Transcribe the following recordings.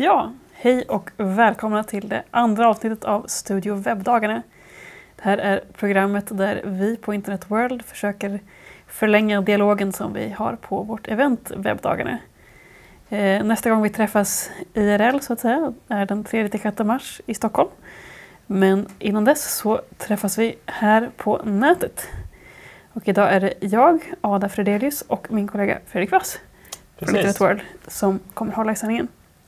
Ja, hej och välkomna till det andra avsnittet av Studio Webbdagarna. Det här är programmet där vi på Internet World försöker förlänga dialogen som vi har på vårt event Webbdagarna. Nästa gång vi träffas IRL så att säga är den 3-6 mars i Stockholm. Men innan dess så träffas vi här på nätet. Och idag är det jag, Ada Fredelius och min kollega Fredrik Wass från Internet World som kommer hålla i sändningen.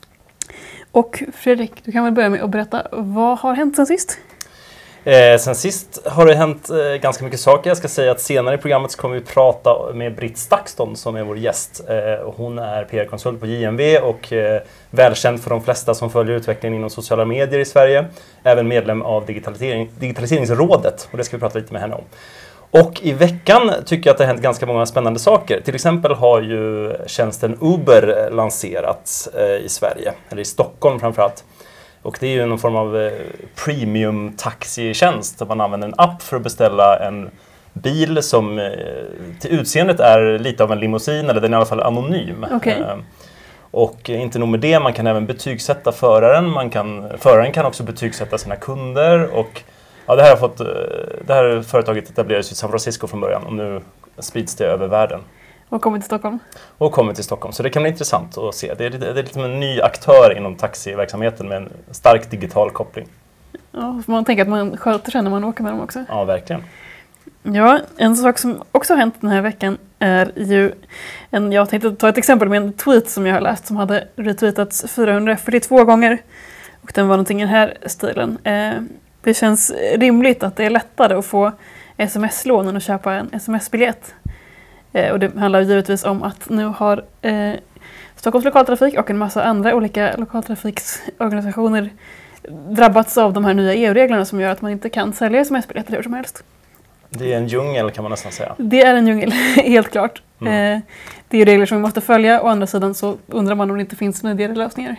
Och Fredrik, du kan väl börja med att berätta, vad har hänt sen sist? Sen sist har det hänt ganska mycket saker. Jag ska säga att senare i programmet så kommer vi prata med Britt Stakston som är vår gäst. Hon är PR-konsult på JMV och välkänd för de flesta som följer utvecklingen inom sociala medier i Sverige. Även medlem av Digitaliseringsrådet, och det ska vi prata lite med henne om. Och i veckan tycker jag att det har hänt ganska många spännande saker. Till exempel har ju tjänsten Uber lanserats i Sverige, eller i Stockholm framförallt. Och det är ju någon form av premium taxitjänst där man använder en app för att beställa en bil som till utseendet är lite av en limousin, eller den är i alla fall anonym. Okay. Och inte nog med det, man kan även betygsätta föraren. Föraren kan också betygsätta sina kunder. Och ja, det här företaget etablerades i San Francisco från början och nu sprids det över världen. Och kommer till Stockholm. Och kommer till Stockholm, så det kan bli intressant att se. Det är lite som en ny aktör inom taxiverksamheten med en stark digital koppling. Ja, man tänker att man sköter sig när man åker med dem också. Ja, verkligen. Ja, en sak som också har hänt den här veckan är ju jag tänkte ta ett exempel med en tweet som jag har läst som hade retweetats 442 gånger. Och den var någonting i den här stilen. Det känns rimligt att det är lättare att få sms-lån än att köpa en sms-biljett. Och det handlar givetvis om att nu har Stockholms lokaltrafik och en massa andra olika lokaltrafiksorganisationer drabbats av de här nya EU-reglerna som gör att man inte kan sälja sms-biljetter hur som helst. Det är en djungel kan man nästan säga. Det är en djungel, helt klart. Det är ju regler som vi måste följa, och å andra sidan så undrar man om det inte finns smidigare lösningar.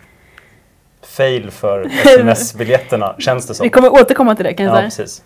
Fail för sms-biljetterna, känns det som. Vi kommer återkomma till det, kan jag säga. Precis.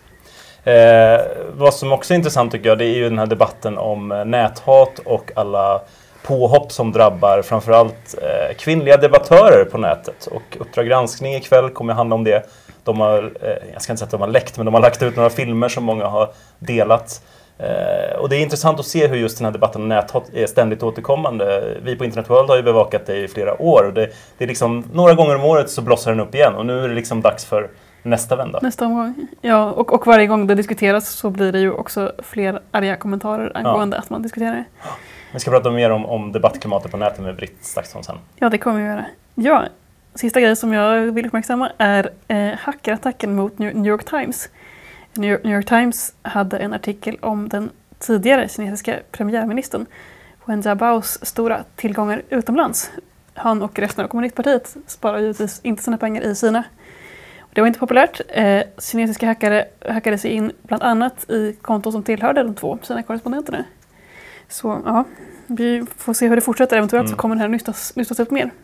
Vad som också är intressant tycker jag, det är ju den här debatten om näthat och alla påhopp som drabbar framförallt kvinnliga debattörer på nätet. Och Uppdrag granskning ikväll kommer handla om det. De har, jag ska inte säga att de har läckt, men de har lagt ut några filmer som många har delat. Och det är intressant att se hur just den här debatten om näthat är ständigt återkommande. Vi på Internet World har ju bevakat det i flera år. Och det är liksom, några gånger om året så blossar den upp igen. Och nu är det liksom dags för nästa vända. Nästa omgång. Ja, och varje gång det diskuteras så blir det ju också fler arga kommentarer angående att man diskuterar det. Vi ska prata mer om debattklimatet på nätet med Britt Stakston sen. Ja, det kommer vi göra. Ja, sista grej som jag vill uppmärksamma är hackerattacken mot New York Times. New York Times hade en artikel om den tidigare kinesiska premiärministern Wen Jiabaos stora tillgångar utomlands. Han och resten av kommunistpartiet sparar givetvis inte sina pengar i Kina. Det var inte populärt. Kinesiska hackare hackade sig in bland annat i konton som tillhörde de två Kina-korrespondenterna. Så ja, vi får se hur det fortsätter. Eventuellt så kommer det här nystas upp mer.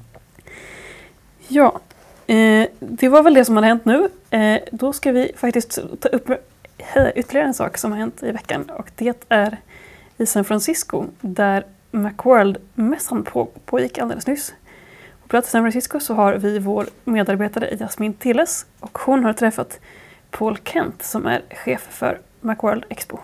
Ja, det var väl det som hade hänt nu. Då ska vi faktiskt ta upp ytterligare en sak som har hänt i veckan. Och det är i San Francisco där Macworld-mässan pågick alldeles nyss. På plats i San Francisco så har vi vår medarbetare Jasmin Tilles, och hon har träffat Paul Kent som är chef för Macworld Expo.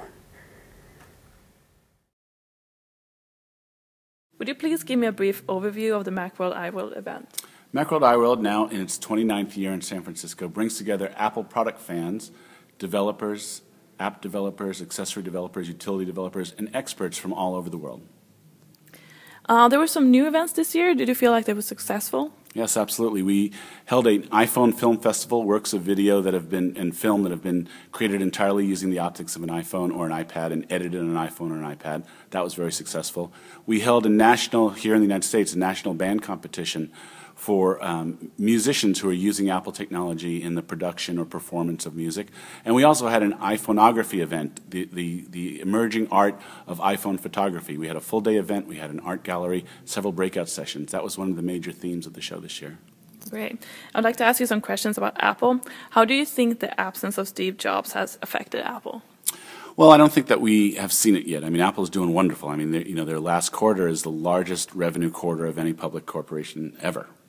Would you please give me a brief overview of the Macworld iWorld event? Macworld iWorld, now in its 29th year in San Francisco, brings together Apple product fans, developers, app developers, accessory developers, utility developers, and experts from all over the world. There were some new events this year. Did you feel like they were successful? Yes, absolutely. We held an iPhone Film Festival, works of video that have been and film that have been created entirely using the optics of an iPhone or an iPad and edited on an iPhone or an iPad. That was very successful. We held here in the United States, a national band competition for musicians who are using Apple technology in the production or performance of music. And we also had an iPhoneography event, the emerging art of iPhone photography. We had a full-day event, we had an art gallery, several breakout sessions. That was one of the major themes of the show this year. Great. I'd like to ask you some questions about Apple. How do you think the absence of Steve Jobs has affected Apple? Well, I don't think that we have seen it yet. I mean, Apple's doing wonderful. I mean, their last quarter is the largest revenue quarter of any public corporation ever.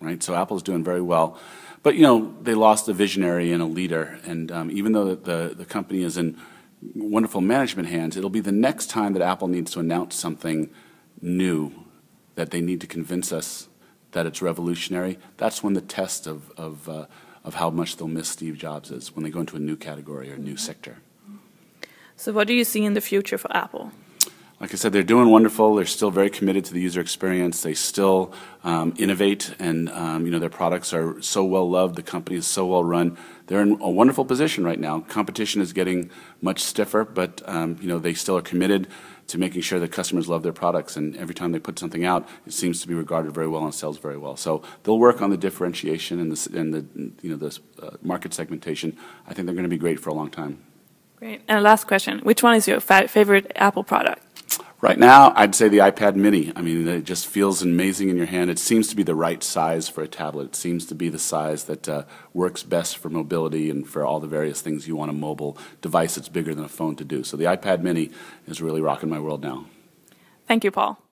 right? So Apple's doing very well. But, you know, they lost a visionary and a leader. And even though the company is in wonderful management hands, it'll be the next time that Apple needs to announce something new that they need to convince us that it's revolutionary. That's when the test of how much they'll miss Steve Jobs is, when they go into a new category or a new sector. So what do you see in the future for Apple? Like I said, they're doing wonderful. They're still very committed to the user experience. They still innovate, and you know, their products are so well loved. The company is so well run. They're in a wonderful position right now. Competition is getting much stiffer, but you know, they still are committed to making sure that customers love their products. And every time they put something out, it seems to be regarded very well and sells very well. So they'll work on the differentiation and the you know, the market segmentation. I think they're going to be great for a long time. Great. And last question: which one is your favorite Apple product? Right now, I'd say the iPad mini. I mean, it just feels amazing in your hand. It seems to be the right size for a tablet. It seems to be the size that works best for mobility and for all the various things you want a mobile device that's bigger than a phone to do. So the iPad mini is really rocking my world now. Thank you, Paul.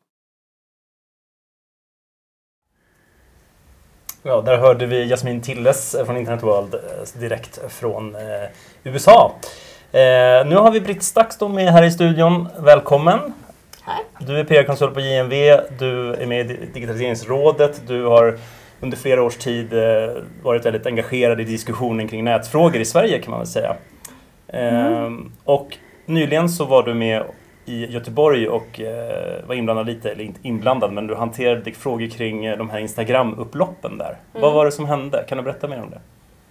Ja, där hörde vi Jasmin Tilles från Internet World direkt från USA. Nu har vi Britt Stakston med här i studion. Välkommen. Hej. Du är PR-konsult på JMV, du är med i Digitaliseringsrådet, du har under flera års tid varit väldigt engagerad i diskussionen kring nätfrågor i Sverige, kan man väl säga. Och nyligen så var du med i Göteborg och var inblandad lite, eller inte inblandad, men du hanterade frågor kring de här Instagram-upploppen där. Vad var det som hände? Kan du berätta mer om det?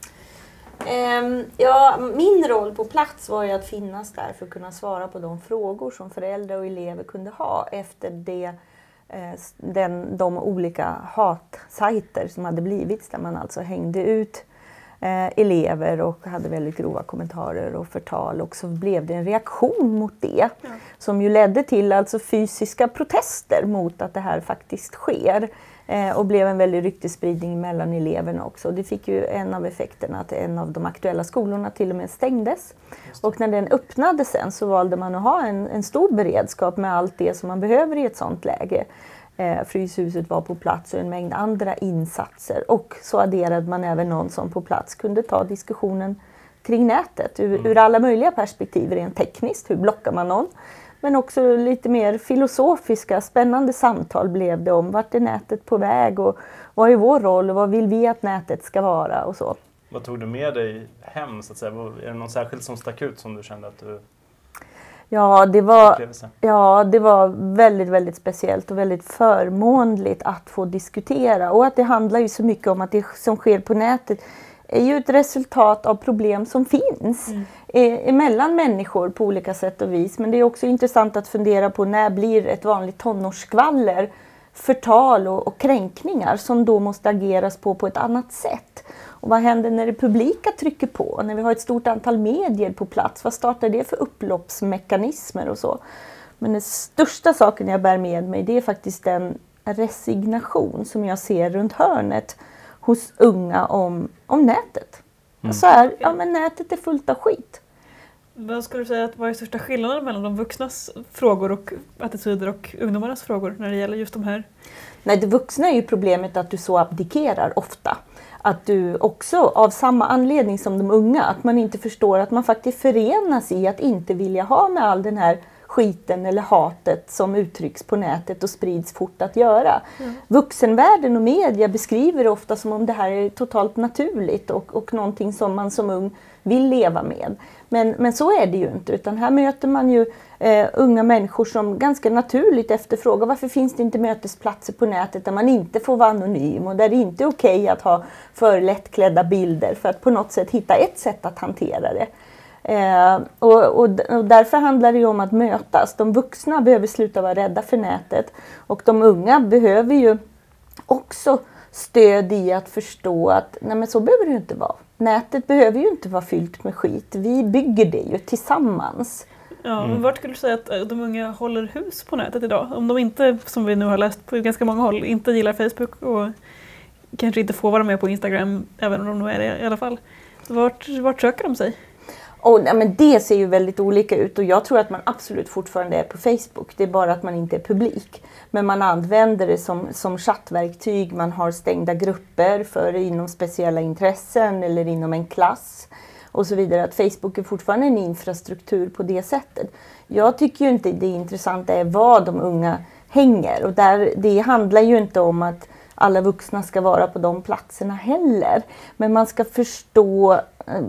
Ja, min roll på plats var ju att finnas där för att kunna svara på de frågor som föräldrar och elever kunde ha efter de olika hatsajter som hade blivit, där man alltså hängde ut elever och hade väldigt grova kommentarer och förtal, och så blev det en reaktion mot det som ju ledde till alltså fysiska protester mot att det här faktiskt sker. Och blev en väldig ryktesspridning mellan eleverna också. Det fick ju en av effekterna att en av de aktuella skolorna till och med stängdes. Och när den öppnade sen så valde man att ha en stor beredskap med allt det som man behöver i ett sånt läge. Fryshuset var på plats och en mängd andra insatser. Och så adderade man även någon som på plats kunde ta diskussionen kring nätet. Ur alla möjliga perspektiv, rent tekniskt, hur blockar man någon? Men också lite mer filosofiska, spännande samtal blev det om vart är nätet på väg och vad är vår roll och vad vill vi att nätet ska vara och så. Vad tog du med dig hem, så att säga? Är det någon särskild som stack ut som du kände att du... Ja, det var väldigt, väldigt speciellt och väldigt förmånligt att få diskutera. Och att det handlar ju så mycket om att det som sker på nätet är ju ett resultat av problem som finns emellan människor på olika sätt och vis. Men det är också intressant att fundera på när blir ett vanligt tonårsskvaller förtal och kränkningar som då måste ageras på ett annat sätt. Och vad händer när det publika trycker på? När vi har ett stort antal medier på plats, vad startar det för upploppsmekanismer och så? Men den största saken jag bär med mig, det är faktiskt den resignation som jag ser runt hörnet hos unga om nätet. Så här, ja men nätet är fullt av skit. Vad skulle du säga att vad är största skillnaden mellan de vuxnas frågor och attityder och ungdomarnas frågor när det gäller just de här? Nej, det vuxna är ju problemet att du så abdikerar ofta. Att du också av samma anledning som de unga, att man inte förstår att man faktiskt förenas i att inte vilja ha med all den här skiten eller hatet som uttrycks på nätet och sprids fort att göra. Vuxenvärlden och media beskriver det ofta som om det här är totalt naturligt och någonting som man som ung vill leva med. Men så är det ju inte, utan här möter man ju unga människor som ganska naturligt efterfrågar varför finns det inte mötesplatser på nätet där man inte får vara anonym och där det inte är okej att ha för lättklädda bilder för att på något sätt hitta ett sätt att hantera det. Och därför handlar det ju om att mötas. De vuxna behöver sluta vara rädda för nätet och de unga behöver ju också stöd i att förstå att nej men så behöver det ju inte vara. Nätet behöver ju inte vara fyllt med skit. Vi bygger det ju tillsammans. Ja, men vart skulle du säga att de unga håller hus på nätet idag? Om de inte, som vi nu har läst på ganska många håll, inte gillar Facebook och kanske inte får vara med på Instagram, även om de nu är det i alla fall. Vart söker de sig? Och, ja, men det ser ju väldigt olika ut och jag tror att man absolut fortfarande är på Facebook. Det är bara att man inte är publik. Men man använder det som chattverktyg. Man har stängda grupper för inom speciella intressen eller inom en klass och så vidare. Att Facebook är fortfarande en infrastruktur på det sättet. Jag tycker ju inte det intressanta är vad de unga hänger. Och det handlar ju inte om att alla vuxna ska vara på de platserna heller. Men man ska förstå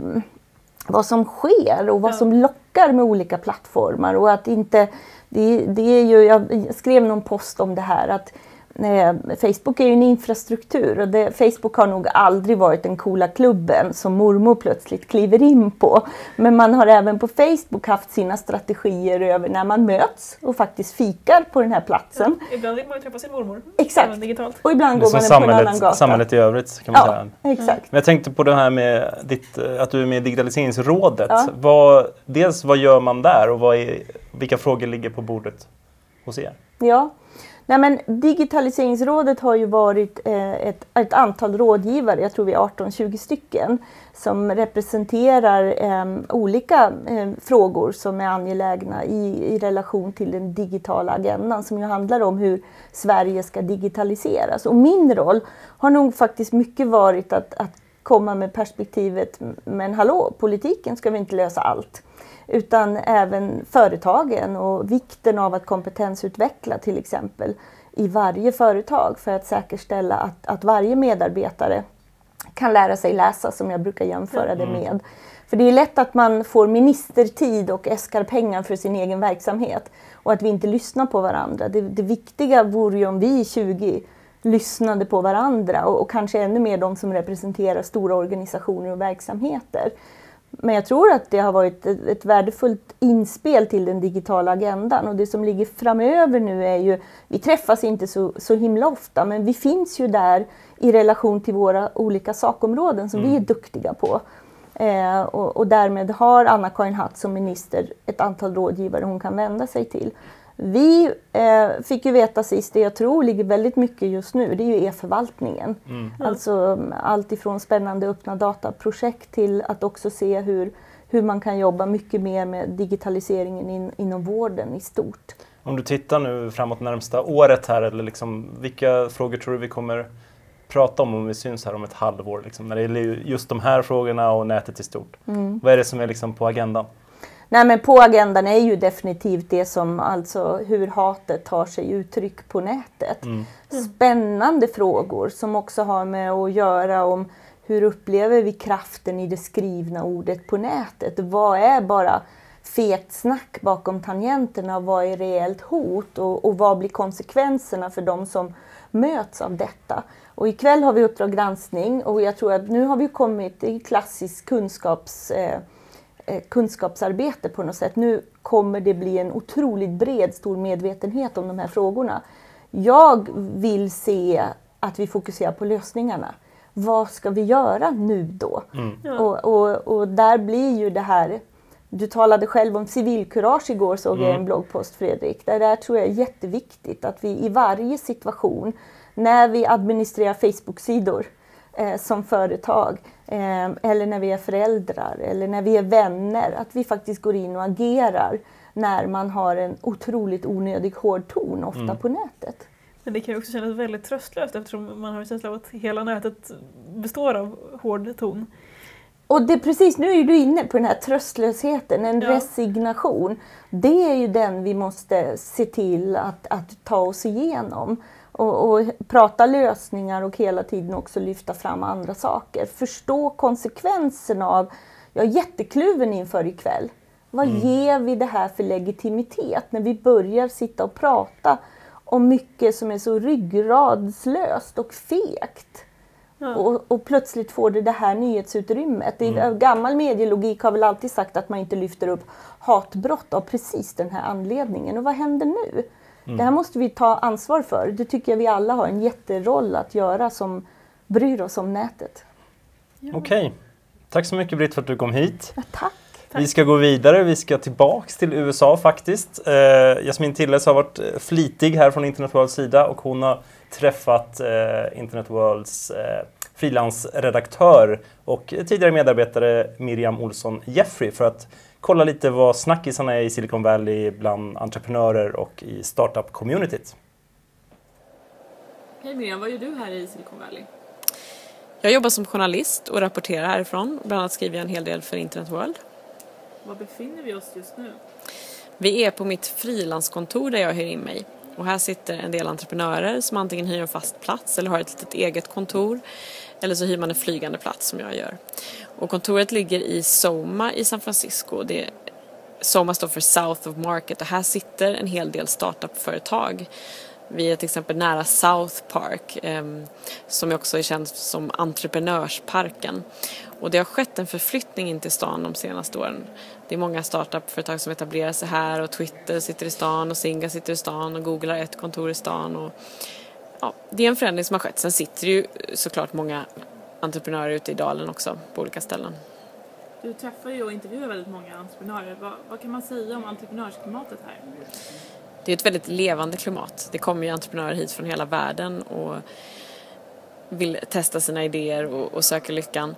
vad som sker och vad som lockar med olika plattformar. Och att inte, det är ju, jag skrev någon post om det här att Facebook är ju en infrastruktur och Facebook har nog aldrig varit den coola klubben som mormor plötsligt kliver in på. Men man har även på Facebook haft sina strategier över när man möts och faktiskt fikar på den här platsen. Ja, ibland vill man ju träffa sin mormor. Exakt. Digitalt. Och ibland går man på en annan gata. Samhället i övrigt kan man säga. Exakt. Men jag tänkte på det här med att du är med i Digitaliseringsrådet. Ja. Dels vad gör man där och vilka frågor ligger på bordet hos er? Ja. Nej, men Digitaliseringsrådet har ju varit ett antal rådgivare, jag tror vi är 18-20 stycken, som representerar olika frågor som är angelägna i relation till den digitala agendan som ju handlar om hur Sverige ska digitaliseras. Och min roll har nog faktiskt mycket varit att komma med perspektivet, men hallå, politiken ska vi inte lösa allt. Utan även företagen och vikten av att kompetensutveckla till exempel i varje företag för att säkerställa att varje medarbetare kan lära sig läsa, som jag brukar jämföra det med. För det är lätt att man får ministertid och äskar pengar för sin egen verksamhet och att vi inte lyssnar på varandra. Det viktiga vore ju om vi 20 lyssnade på varandra och kanske ännu mer de som representerar stora organisationer och verksamheter. Men jag tror att det har varit ett värdefullt inspel till den digitala agendan. Och det som ligger framöver nu är ju, vi träffas inte så himla ofta, men vi finns ju där i relation till våra olika sakområden som vi är duktiga på. Och därmed har Anna-Karin Hatt som minister ett antal rådgivare hon kan vända sig till. Vi fick ju veta sist, det jag tror ligger väldigt mycket just nu, det är ju e-förvaltningen. Alltså allt ifrån spännande öppna dataprojekt till att också se hur man kan jobba mycket mer med digitaliseringen inom vården i stort. Om du tittar nu framåt närmsta året här, eller liksom, vilka frågor tror du vi kommer prata om vi syns här om ett halvår? Liksom, när det gäller just de här frågorna och nätet i stort. Vad är det som är liksom på agendan? Nej, men på agendan är ju definitivt det som alltså hur hatet tar sig uttryck på nätet. Spännande frågor som också har med att göra om hur upplever vi kraften i det skrivna ordet på nätet. Vad är bara fegt snack bakom tangenterna? Vad är reellt hot och vad blir konsekvenserna för de som möts av detta? Och ikväll har vi Uppdrag granskning och jag tror att nu har vi kommit i klassisk kunskapsarbete på något sätt. Nu kommer det bli en otroligt bred, stor medvetenhet om de här frågorna. Jag vill se att vi fokuserar på lösningarna. Vad ska vi göra nu då? Och där blir ju det här, du talade själv om civilkurage igår, såg jag en bloggpost, Fredrik. Där tror jag är jätteviktigt att vi i varje situation, när vi administrerar Facebook-sidor som företag, eller när vi är föräldrar eller när vi är vänner, att vi faktiskt går in och agerar när man har en otroligt onödig hård ton ofta på nätet. Men det kan ju också kännas väldigt tröstlöst eftersom man har en känsla av att hela nätet består av hård ton. Och det precis, nu är du inne på den här tröstlösheten, en resignation. Det är ju den vi måste se till att ta oss igenom. Och prata lösningar och hela tiden också lyfta fram andra saker. Förstå konsekvenserna av, jag är jättekluven inför ikväll. Vad ger vi det här för legitimitet när vi börjar sitta och prata om mycket som är så ryggradslöst och fegt? Och plötsligt får det här nyhetsutrymmet. Gammal medielogik har väl alltid sagt att man inte lyfter upp hatbrott av precis den här anledningen. Och vad händer nu? Det här måste vi ta ansvar för. Det tycker jag vi alla har en jätteroll att göra som bryr oss om nätet. Okej. Tack så mycket Britt för att du kom hit. Ja, tack. Vi ska gå vidare, vi ska tillbaks till USA faktiskt. Jasmin Tilles har varit flitig här från Internet Worlds sida och hon har träffat Internet Worlds frilansredaktör och tidigare medarbetare Miriam Olsson Jeffrey för att kolla lite vad snackisarna är i Silicon Valley bland entreprenörer och i startup-communityt. Hej Miriam, vad gör du här i Silicon Valley? Jag jobbar som journalist och rapporterar härifrån. Bland annat skriver jag en hel del för Internet World. Var befinner vi oss just nu? Vi är på mitt frilanskontor där jag hyr in mig. Och här sitter en del entreprenörer som antingen hyr en fast plats eller har ett litet eget kontor. Eller så hyr man en flygande plats som jag gör. Och kontoret ligger i SoMa i San Francisco. SoMa står för South of Market och här sitter en hel del startup-företag. Vi är till exempel nära South Park som också är känd som entreprenörsparken. Och det har skett en förflyttning in till stan de senaste åren. Det är många startup-företag som etablerar sig här och Twitter sitter i stan och Singa sitter i stan och Google har ett kontor i stan. Och, ja, det är en förändring som har skett. Sen sitter ju såklart många entreprenörer ute i dalen också på olika ställen. Du träffar ju och intervjuar väldigt många entreprenörer. Vad kan man säga om entreprenörsklimatet här? Det är ett väldigt levande klimat. Det kommer ju entreprenörer hit från hela världen och vill testa sina idéer och söka lyckan.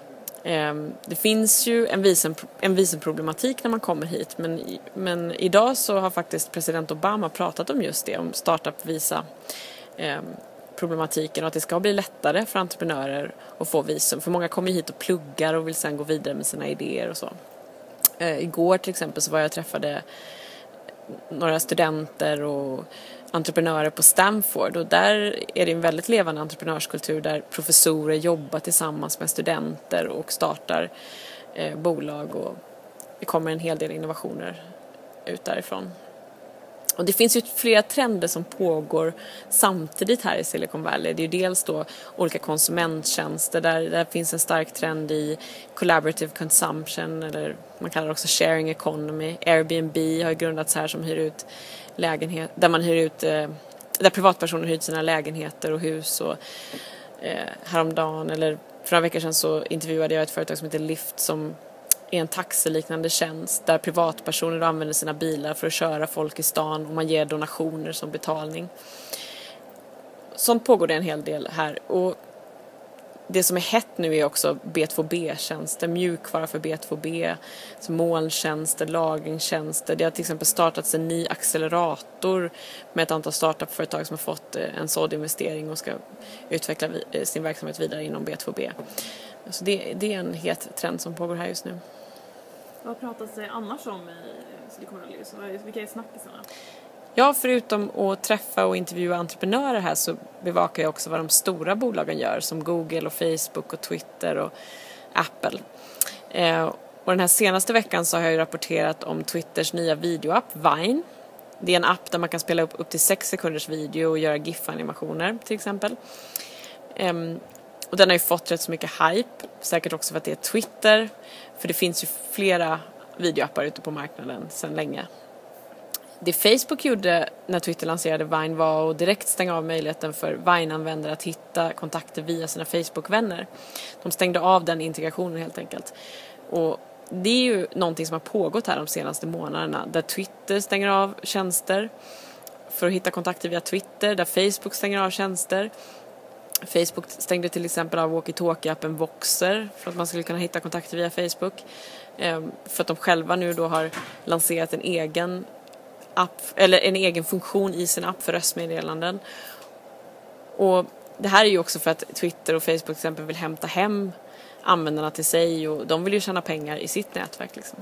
Det finns ju en visumproblematik när man kommer hit, men idag så har faktiskt president Obama pratat om just det, om startup-visa problematiken och att det ska bli lättare för entreprenörer att få visum. För många kommer hit och pluggar och vill sedan gå vidare med sina idéer och så. Igår till exempel så var jag och träffade några studenter och entreprenörer på Stanford och där är det en väldigt levande entreprenörskultur där professorer jobbar tillsammans med studenter och startar bolag och det kommer en hel del innovationer ut därifrån. Och det finns ju flera trender som pågår samtidigt här i Silicon Valley. Det är ju dels då olika konsumenttjänster där finns en stark trend i collaborative consumption eller man kallar det också sharing economy. Airbnb har grundats här som hyr ut lägenhet där privatpersoner hyr sina lägenheter och hus och häromdagen eller för några veckor sedan så intervjuade jag ett företag som heter Lyft som är en taxiliknande tjänst där privatpersoner använder sina bilar för att köra folk i stan och man ger donationer som betalning. Sånt pågår det en hel del här och det som är hett nu är också B2B-tjänster, mjukvara för B2B, molntjänster, lagringstjänster. Det har till exempel startats en ny accelerator med ett antal startupföretag som har fått en sådd investering och ska utveckla sin verksamhet vidare inom B2B. Så det är en het trend som pågår här just nu. Vad pratas det annars om i Silicon Valley? Vilka är snackisarna? Ja, förutom att träffa och intervjua entreprenörer här så bevakar jag också vad de stora bolagen gör som Google och Facebook och Twitter och Apple. Och den här senaste veckan så har jag rapporterat om Twitters nya videoapp Vine. Det är en app där man kan spela upp till 6 sekunders video och göra GIF-animationer till exempel. Och den har ju fått rätt så mycket hype, säkert också för att det är Twitter. För det finns ju flera videoappar ute på marknaden sedan länge. Det Facebook gjorde när Twitter lanserade Vine var att direkt stänga av möjligheten för Vine-användare att hitta kontakter via sina Facebook-vänner. De stängde av den integrationen helt enkelt. Och det är ju någonting som har pågått här de senaste månaderna där Twitter stänger av tjänster för att hitta kontakter via Twitter, där Facebook stänger av tjänster. Facebook stängde till exempel av walkie-talkie-appen Voxer för att man skulle kunna hitta kontakter via Facebook. För att de själva nu då har lanserat en egen app, eller en egen funktion i sin app för röstmeddelanden. Och det här är ju också för att Twitter och Facebook till exempel vill hämta hem användarna till sig och de vill ju tjäna pengar i sitt nätverk liksom.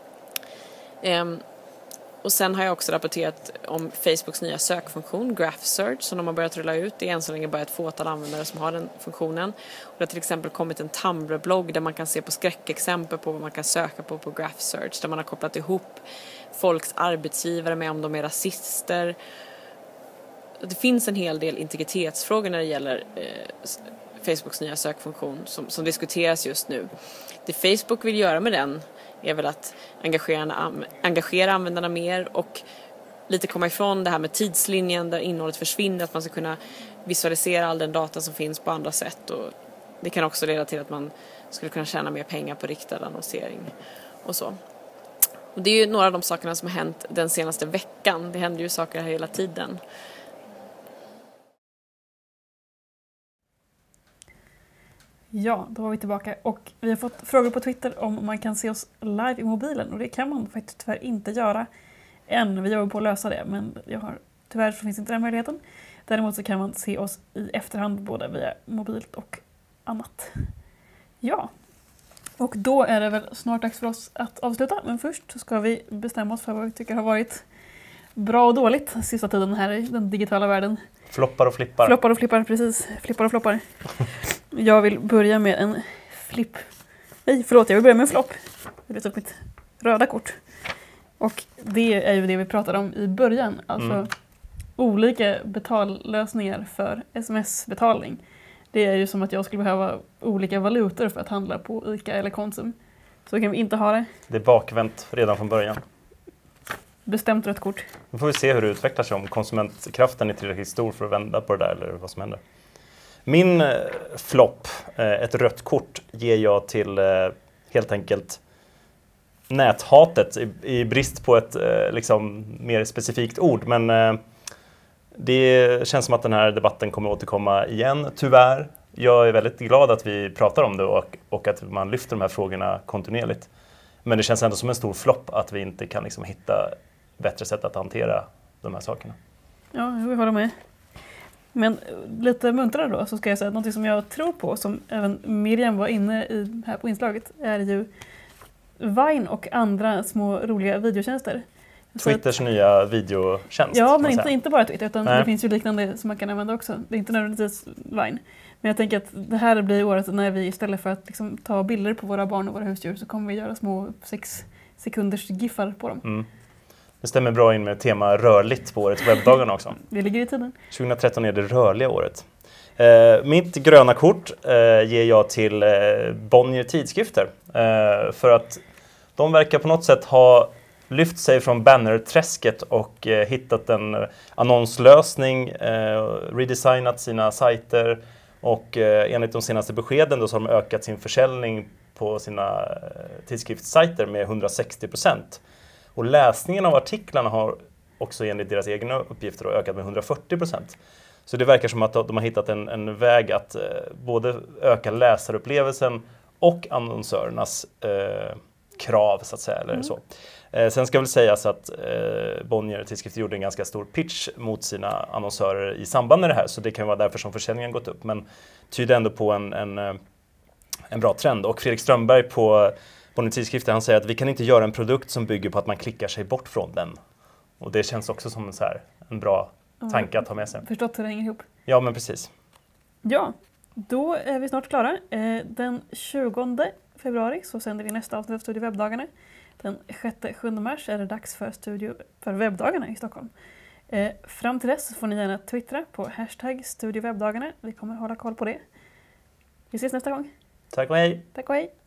Och sen har jag också rapporterat om Facebooks nya sökfunktion Graph Search som de har börjat rulla ut. Det är än så länge bara ett fåtal användare som har den funktionen. Och det har till exempel kommit en Tumblr-blogg där man kan se på skräckexempel på vad man kan söka på Graph Search. Där man har kopplat ihop folks arbetsgivare med om de är rasister. Det finns en hel del integritetsfrågor när det gäller Facebooks nya sökfunktion som diskuteras just nu. Det Facebook vill göra med den är väl att engagera användarna mer och lite komma ifrån det här med tidslinjen där innehållet försvinner, att man ska kunna visualisera all den data som finns på andra sätt och det kan också leda till att man skulle kunna tjäna mer pengar på riktad annonsering och så. Och det är ju några av de sakerna som har hänt den senaste veckan. Det händer ju saker här hela tiden. Ja, då var vi tillbaka och vi har fått frågor på Twitter om man kan se oss live i mobilen och det kan man faktiskt tyvärr inte göra än. Vi jobbar på att lösa det men tyvärr så finns inte den möjligheten. Däremot så kan man se oss i efterhand både via mobilt och annat. Ja, och då är det väl snart dags för oss att avsluta men först så ska vi bestämma oss för vad vi tycker har varit bra och dåligt sista tiden här i den digitala världen. Floppar och flippar. Floppar och flippar, precis. Flippar och floppar. Jag vill börja med en flipp. Nej, förlåt, jag vill börja med en flopp. Jag vill ta upp mitt röda kort. Och det är ju det vi pratade om i början. Alltså olika betallösningar för sms-betalning. Det är ju som att jag skulle behöva olika valutor för att handla på ICA eller Konsum. Så kan vi inte ha det. Det är bakvänt redan från början. Bestämt rött kort. Nu får vi se hur det utvecklar sig, om konsumentkraften är tillräckligt stor för att vända på det där eller vad som händer. Min flopp, ett rött kort, ger jag till helt enkelt näthatet i brist på ett liksom mer specifikt ord. Men det känns som att den här debatten kommer återkomma igen, tyvärr. Jag är väldigt glad att vi pratar om det och att man lyfter de här frågorna kontinuerligt. Men det känns ändå som en stor flopp att vi inte kan liksom hitta bättre sätt att hantera de här sakerna. Ja, vi håller med. Men lite muntrare då så ska jag säga att något som jag tror på, som även Miriam var inne i här på inslaget, är ju Vine och andra små roliga videotjänster. Twitters nya videotjänst. Ja, men inte bara Twitter, utan Nej. det finns ju liknande som man kan använda också. Det är inte nödvändigtvis Vine. Men jag tänker att det här blir året när vi istället för att liksom ta bilder på våra barn och våra husdjur så kommer vi göra små 6 sekunders giffar på dem. Mm. Det stämmer bra in med tema rörligt på årets webbdagarna också. Det ligger i tiden. 2013 är det rörliga året. Mitt gröna kort ger jag till Bonnier Tidskrifter. För att de verkar på något sätt ha lyft sig från bannerträsket och hittat en annonslösning, redesignat sina sajter och enligt de senaste beskeden då så har de ökat sin försäljning på sina tidskriftssajter med 160%. Och läsningen av artiklarna har också enligt deras egna uppgifter ökat med 140%. Så det verkar som att de har hittat en väg att både öka läsarupplevelsen och annonsörernas krav så att säga. Eller så. Sen ska väl sägas att Bonnier Tidskrifter gjorde en ganska stor pitch mot sina annonsörer i samband med det här. Så det kan vara därför som försäljningen gått upp. Men tyder ändå på en bra trend. Och Fredrik Strömberg på Bonnier Tidskrifter, han säger att vi kan inte göra en produkt som bygger på att man klickar sig bort från den. Och det känns också som en bra tanke att ha med sig. Förstått hur det hänger ihop. Ja, men precis. Ja, då är vi snart klara. Den 20 februari så sänder vi nästa avsnitt av Studio Webbdagarna. Den 6-7 mars är det dags för webbdagarna i Stockholm. Fram till dess får ni gärna twittra på #StudioWebbdagarna. Vi kommer hålla koll på det. Vi ses nästa gång. Tack och hej! Tack och hej!